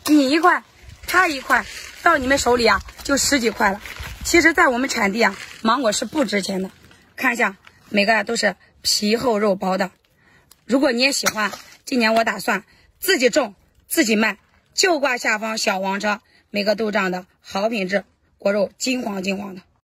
你一块，他一块，到你们手里啊就10几块了。其实，在我们产地啊，芒果是不值钱的。看一下，每个都是皮厚肉薄的。如果你也喜欢，今年我打算自己种自己卖，就挂下方小黄车，每个都这样的好品质，果肉金黄金黄的。